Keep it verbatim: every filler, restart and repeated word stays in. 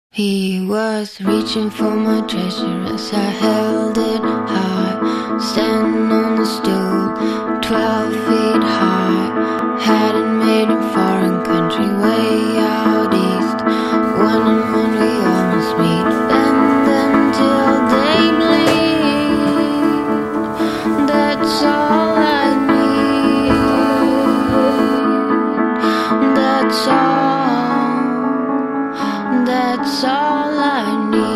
He was reaching for my treasure as I held it high, standing on the stool, twelve feet high. Hadn't made a foreign country way out east, one and one we almost meet, and then till they bleed. That's all I need. That's all. That's all I need.